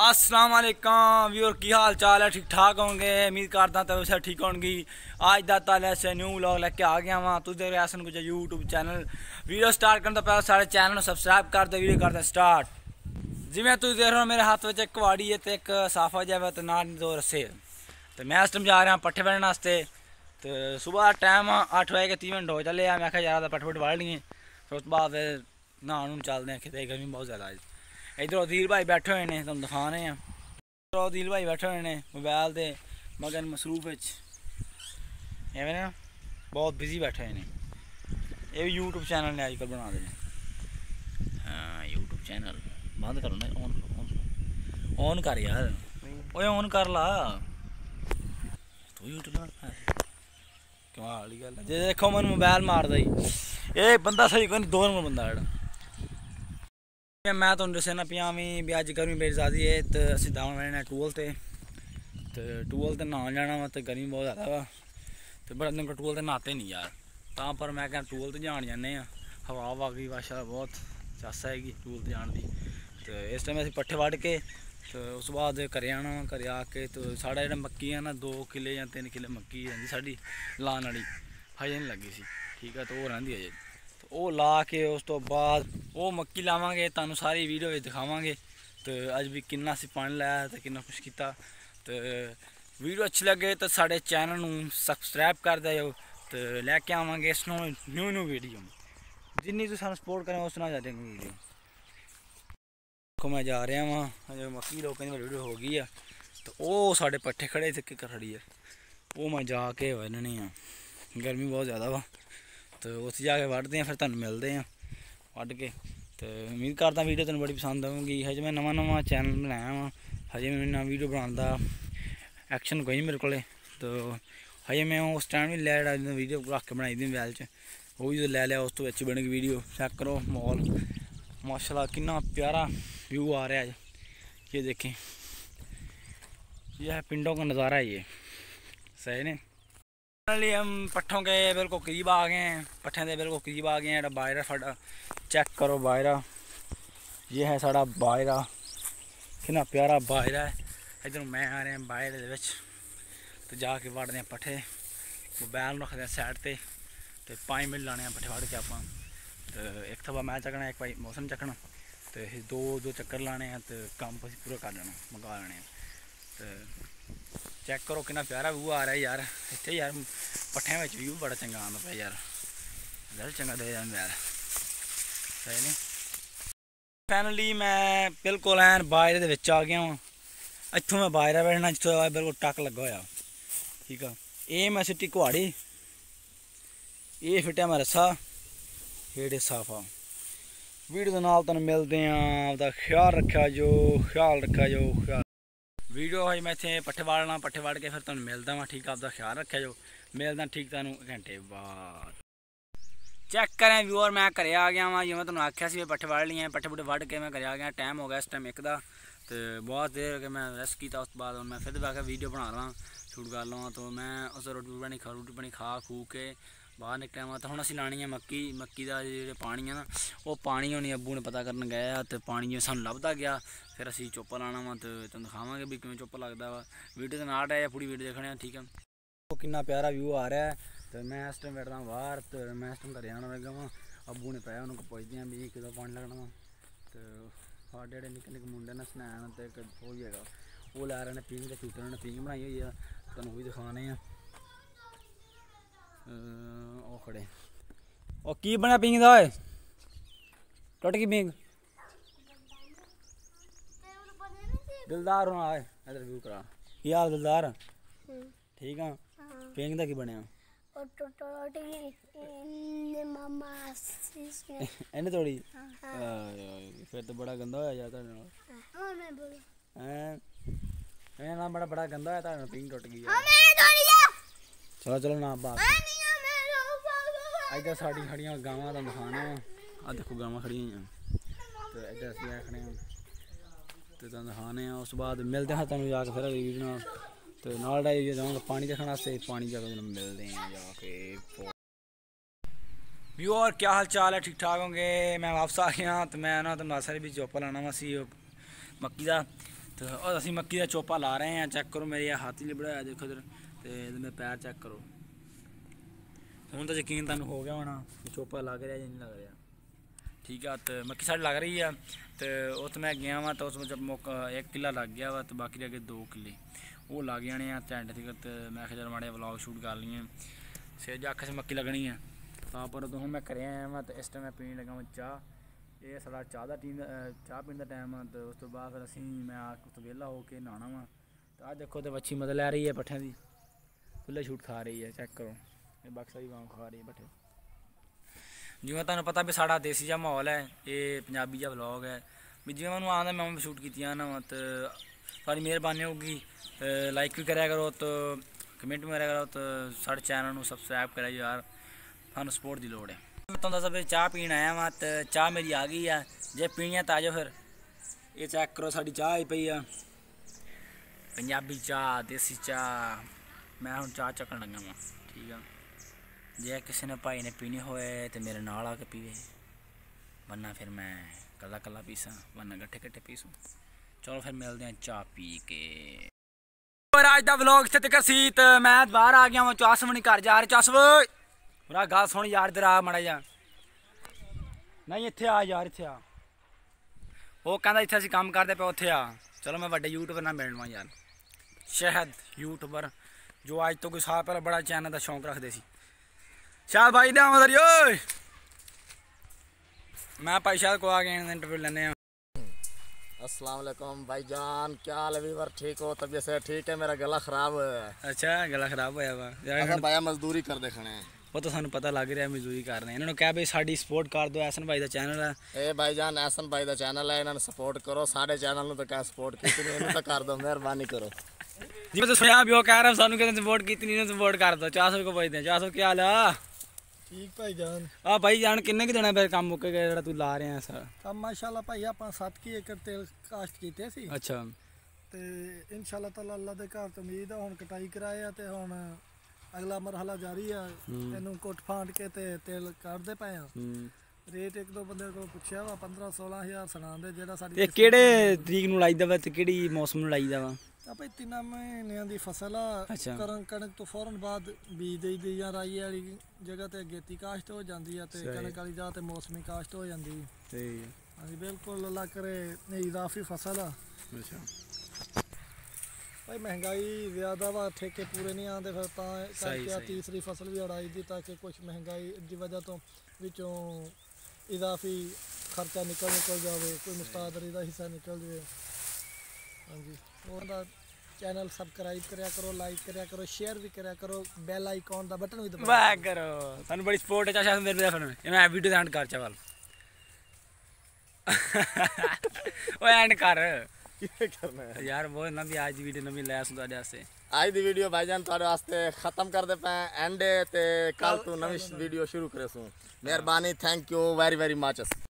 अस्सलाम वालेकुम व्यूअर की हाल चाल है। ठीक ठाक होंगे, उम्मीद करता तो वैसे ठीक होंगी। आज दा ताले से न्यू व्लॉग लेके आ गया वहाँ तुझे रियासन कुछ यूट्यूब चैनल। वीडियो स्टार्ट करने तो पहले सारे चैनल को सब्सक्राइब कर दो। वीडियो करते स्टार्ट। जिमें तुम देख रहे हो मेरे हाथ में एक कवाड़ी है तो एक साफा जाए तो ना दो रस्से। तो मैं इस टाइम जा रहा पट्ठे बहने वास्ते। तो सुबह टाइम 8 बजे के 3 मिनट हो चले। मैं आखिया यार पट्ठे वाड़ लिए फिर उस बाद नहान चलते हैं कि गर्मी बहुत ज़्यादा है। इधर उदील भाई बैठे हुए हैं, तुम दिखा रहे हैं। उदील भाई बैठे हुए हैं मोबाइल से मगन मसरूफ एवं ना बहुत बिजी बैठे हुए हैं। ये भी यूट्यूब चैनल ने आजकल बना देने। हाँ यूट्यूब चैनल बंद करो ना, ऑन कर यार। ओए ऑन कर ला तू यूट्यूब कमाल गल है। जे देखो मैं मोबाइल मार दी ये बंदा सही कोई 2 नंबर बंदा है। मैं तुम दसना पिया भी अज गर्मी बड़ी ज़्यादा है तो असं दावन बने टूल से। तो टूल से नहान जाना वा तो गर्मी बहुत ज़्यादा वा तो बड़ा दिन टूल से नहाते नहीं यार। तो पर मैं क्या टूल तो जान जाने हवा वागी वाशा बहुत चस हैगी टूल जान की। तो इस टाइम अं पट्ठे वढ़ के तो उस बाद घर आना वा। घर आके तो साढ़ा जो मक्की है ना 2 किले या 3 किले मक्की रही साड़ी लाने वाली हजे नहीं लगी सी। ठीक है तो वो रही अजे तो वो ला के उस तो बाद वो मक्की लावे तुहानू सारी वीडियो दिखावे। तो अज भी किन्ना असीं पानी लाया तो किन्ना कुछ किया। तो वीडियो अच्छी लगे तो साढ़े चैनल नू सबसक्राइब कर दियो। तो लैके आवांगे इस न्यू वीडियो जिन्नी तुम सानू सपोर्ट करें उस ना जाते वीडियो को। मैं जा रहा वहाँ जो मक्की लोगों की वीडियो हो गई है तो वो साढ़े पट्ठे खड़े थे खड़ी है वो मैं जाके वढ़ने हैं। गर्मी बहुत ज़्यादा वा तो उस जाके वढ़ते हैं फिर तुम मिलते हैं वढ़ के। तो उम्मीद करता वीडियो तुम बड़ी पसंद आऊँगी। हजे मैं नवा चैनल बनाया वा हजे मैं ना वीडियो बनाता एक्शन कोई मेरे को। तो हजे मैं उस टाइम भी लै वीडियो रख के बनाई दी मोबाइल च वो भी लै लिया उस तो अच्छी बनेगी वीडियो। चेक करो माहौल माशाल्लाह कितना प्यारा व्यू आ रहा है। ये देखें यह है पिंडों का नज़ारा है। ये सही नहीं फाइनली हम पट्ठों के बिल्कुल करीब आ गए हैं। पट्ठे के बिल्कुल करीब आ गए हैं। बायरा साढ़ा चेक करो बायरा ये है साढ़ा बायरा कितना प्यारा बायरा है। इधर मैं आ रहे हैं बायरे तो जाके वढ़ते हैं पट्ठे मोबाइल रखते हैं साइड पर तो 5 मिनट लाने पट्ठे वढ़ के आप। तो एक थवा मैं चकना एक भाई मौसम चकना तो दो चक्कर लाने हैं तो काम पूरा कर लेना मुका लेने। तो चेक करो कितना प्यारा व्यू आ रहा है यार। इतने यार पट्ठे में व्यू बड़ा चंगा आता पे यार रिजल्ट चंगा दे यार सही नहीं। फाइनली मैं बिल्कुल एन बायरे आ गया वहाँ। इतों मैं बायरा बैठना जितों बिल्कुल टक लगा होया। ठीक है ये मैं सिटी कुहाड़ी ये फिटिया मैं रस्सा हेठे साफा। वीडियो के नाल तुहानू मिलते हैं। आपका ख्याल रखा जो ख्याल वीडियो है मैं इतने पट्ठे वाड़ना पट्ठे वाड़ के फिर तुहानू मिलता वा। ठीक है आपका ख्याल रखा जो मिलता ठीक तुहानू घंटे बाद। चेक करें व्यूअर मैं घर आ गया वहाँ जिवें तुहानू आख्या सी पट्ठे वाड़ लिए पट्ठे पुट्ठे वढ़ के मैं घर आ गया। टाइम हो गया इस टाइम 1 दा तो बहुत देर हो गया मैं रेस्ट किया। उस बाद मैं फिर आके वीडियो बना लवां शूट कर लवां। तो मैं उस रोटी पानी खा खू के बाहर निकलिया वा। तो हुण असीं लानी है मक्की का जो पानी है ना वो पानी होनी अब्बू ने पता करन गए तो पानी जो सानू लभदा गया फिर असीं चुप लाना वा। तो तुहानू दिखावांगे भी किवें चुप लगदा वा। वीडियो तो नाल है पूरी वीडियो देखने ठीक है। वो कितना प्यारा व्यू आ रहा है। तो मैं इस टाइम बैठदा बाहर तो मैं इस टाइम घर आना लगा वा। अब्बू ने पाया उन्होंने पुछदे हैं भी कितों पानी लगना वा। तो साढ़े जेह्ड़े निक्के निक्के मुंडे ने स्नैन तो एक वो ही है वो लै रहे हैं पिंग के शूटर ने पिंग बनाई हुई है तुहानू भी दिखाने हैं। ओ खड़े ओ की बनया पिंग दा ओए टुट गई पिंग दिलदार होना आए इधर व्यू करा की हाल दिलदार ठीक है। पिंग दा की बनया इन्हें तोड़ी फिर तो बड़ा गंदा होया यार ना बड़ा गंदा होया तुहाडे पिंग टुट गई। चलो ना बात इधर साड़ी खड़ियां गावां का दिखाना आ देखो गावां खड़ियां तो इधर असीं खड़े हैं तो तुहानू दिखाने उस बाद मिलते हैं तुहानू जाके फिर वीडियो तो नाल जाऊँगा पानी देखने से पानी जाकर मिलते हैं जाके। व्यूअर क्या हाल चाल है ठीक ठाक होंगे। मैं वापस आ गया तो मैं ना तो मासा भी चुप लाना वा सी मक्की का तो असी मक्की का चोपा ला रहे हैं। चेक करो मेरे हाथ ही लिबड़ा देखो इधर, तो मेरे पैर चेक करो। हूँ तो यकीन तुम हो गया होना चोपा लग रहा या नहीं लग रहा। ठीक है, तो मक्की साड़ी लग रही है। तो उस मैं गया वा तो उस मौका 1 किला लग गया वा, तो बाकी रह गए 2 किले वो लग जाने हैं झंड तक। तो मैं चल माड़े व्लॉग शूट कर ली है, सिर अख से मक्की लगनी है। पर तो हूँ मैं घर आया वा, तो इस टाइम मैं पीने लगा वा चाह। ये साढ़ा चाह का चाह पीने का टाइम है। तो उस तो बाद फिर असी मैं उस वेला होकर नहाना वा। तो आज देखो तो बच्ची मदद लै रही है पट्ठे की, खुले छूट खा रही है। चेक करो ये बक्सा भी वांग खा रही है पट्ठे। जिवें तुहानूं पता भी साड़ा देसी जिहा माहौल है, ये पंजाबी जिहा व्लॉग है भी जिवें मैनूं आंदा मैं शूट कीतियां ना। तो सारी मेहरबानी होगी, लाइक भी कराया करो, तो कमेंट भी कराया करो, तो साढ़े चैनल को सबसक्राइब कराइए यार, सानूं सपोर्ट की लोड़ है। मैं तुहानूं दस्सां भी चाह पीन आया वां, तो चाह मेरी आ गई है। जे पीनी है तो आ जाओ फिर। ये चेक करो साड़ी चाह आई पई है, पंजाबी चाह देसी चाह। मैं हुण चाह चक्कन लगा वां। ठीक है, जे किसी ने भाई ने पीनी होए तो मेरे नाल आके पीवे, वरना फिर मैं कला कला पीसा, वरना गट्ठे गट्ठे पीसूँ। चलो फिर मिलते हैं चाह पी के। और आज का व्लॉग इत्थे तक सी। तो मैं बाहर आ गया वां, चासव नहीं घर जा रहे। चासव मेरा गल सुन यार, इधर आ माड़ा जा। नहीं इत्थे आ यार, इत्थे आ। वो कहता इत्थे असीं काम करते पे, उत्थे आ। चलो मैं बड़े यूट्यूबर नाल मिलना यार, शहद यूट्यूबर जो आज तो कोई साल पहले बड़ा चैनल का शौक रखते सी। शायद भाई दे उधर ओए, मैं भाई शायद को आ गए इंटरव्यू लेने। अस्सलाम वालेकुम भाईजान, क्या हाल है वीवर? ठीक हो? तबीयत से ठीक है? मेरा गला खराब है। अच्छा गला खराब होया वा यार भाई मजदूरी कर देखने। वो तो सानू पता लग रहा है मजदूरी कर रहे हैं। इन्होंने कहा भाई साड़ी सपोर्ट कर दो, एहसन भाई का चैनल है। ए भाईजान एहसन भाई का चैनल है, इन्होंने सपोर्ट करो। साढ़े चैनल में तो क्या सपोर्ट की, इन्होंने तो कर दो, मेहरबानी करो जी। मैं तो सुना भी वो कह रहा सानू कहते सपोर्ट की, इन्होंने सपोर्ट कर दो। 400 को पूछते हैं, 400 क्या हाल है? ठीक भाईजान। आ भाईजान किन्ने के दिन फिर काम मुक गया जेड़ा तू ला रहे हैं सर? ਕੰਮ ਮਾਸ਼ਾਅੱਲਾ ਭਾਈ ਆਪਾਂ 7 ਏਕੜ ਤੇਲ ਕਾਸ਼ਤ ਕੀਤੇ ਸੀ। अच्छा ਤੇ ਇਨਸ਼ਾਅੱਲਾ ਤਾਲਾ ਅੱਲਾ ਦੇ ਘਰ ਤੋਂ ਉਮੀਦ ਆ ਹੁਣ ਕਟਾਈ ਕਰਾਏ ਆ, ਤੇ ਹੁਣ ਅਗਲਾ ਮਰਹਲਾ ਜਾਰੀ ਆ। ਇਹਨੂੰ ਕੁੱਟ ਫਾਂਟ ਕੇ ਤੇ ਤੇਲ ਕੱਢਦੇ ਪਏ ਆ। ਰੇਟ ਇੱਕ ਦੋ ਬੰਦੇ ਕੋਲ ਪੁੱਛਿਆ ਵਾ 15-16 ਹਜ਼ਾਰ ਸੁਣਾਉਂਦੇ, ਜਿਹੜਾ ਸਾਡੀ। ਇਹ ਕਿਹੜੇ ਤਰੀਕ ਨੂੰ ਲਾਈਦਾ ਵਾ ਤੇ ਕਿਹੜੀ ਮੌਸਮ ਨੂੰ ਲਾਈਦਾ ਵਾ? ਆਪਾਂ 3 ਮਹੀਨਿਆਂ ਦੀ ਫਸਲ ਆ। ਕਣਕ ਤੋਂ ਫੌਰਨ ਬਾਅਦ ਬੀਜ ਦੇਈਦੀ ਜਾਂ ਰਾਈ ਵਾਲੀ ਜਗ੍ਹਾ ਤੇ ਅਗੇਤੀ ਕਾਸ਼ਤ ਹੋ ਜਾਂਦੀ ਆ, ਤੇ ਕਣਕ ਵਾਲੀ ਜਗ੍ਹਾ ਤੇ ਮੌਸਮੀ ਕਾਸ਼ਤ ਹੋ ਜਾਂਦੀ ਹੈ। ਠੀਕ ਹੈ ਹਾਂਜੀ ਬਿਲਕੁਲ, ਅੱਲਾ ਕਰੇ ਇਜ਼ਾਫੀ ਫਸਲ ਆ। ਅੱਛਾ ਭਾਈ ਮਹਿੰਗਾਈ ਜ਼ਿਆਦਾ ਵਾ, ਠੇਕੇ ਪੂਰੇ ਨਹੀਂ ਆਉਂਦੇ, ਫਿਰ ਤਾਂ ਕਰਕੇ ਤੀਸਰੀ ਫਸਲ ਵੀ ਅੜਾਈ ਦੀ, ਤਾਂ ਕਿ ਕੁਛ ਮਹਿੰਗਾਈ ਦੀ ਵਜ੍ਹਾ ਤੋਂ ਵਿੱਚੋਂ ਇਜ਼ਾਫੀ ਖਰਚਾ ਨਿਕਲ ਜਾਵੇ, ਕੋਈ ਮੁਸਤਾਦਰੀ ਦਾ ਹਿੱਸਾ ਨਿਕਲ ਜਾਵੇ। ਹਾਂਜੀ ਉਹਦਾ ਚੈਨਲ ਸਬਸਕ੍ਰਾਈਬ ਕਰਿਆ ਕਰੋ, ਲਾਈਕ ਕਰਿਆ ਕਰੋ, ਸ਼ੇਅਰ ਵੀ ਕਰਿਆ ਕਰੋ, ਬੈਲ ਆਈਕਨ ਦਾ ਬਟਨ ਵੀ ਦਬਾਇਆ ਕਰੋ। ਤੁਹਾਨੂੰ ਬੜੀ ਸਪੋਰਟ ਹੈ ਚਾਚਾ ਮੇਰੇ ਫਿਰ ਮੈਂ ਵੀਡੀਓ ਐਂਡ ਕਰ ਚਾਵਲ। ਓਏ ਐਂਡ ਕਰ करना है यार, वो ना भी आज की वीडियो नवी लाया सुन ਤੁਹਾਡੇ ਵਾਸਤੇ। आज दी वीडियो भाईजान ਤੁਹਾਡੇ ਵਾਸਤੇ खत्म कर दे पे एंड ते कल तू नवी वीडियो शुरू करे सू। मेहरबानी, thank you very very much.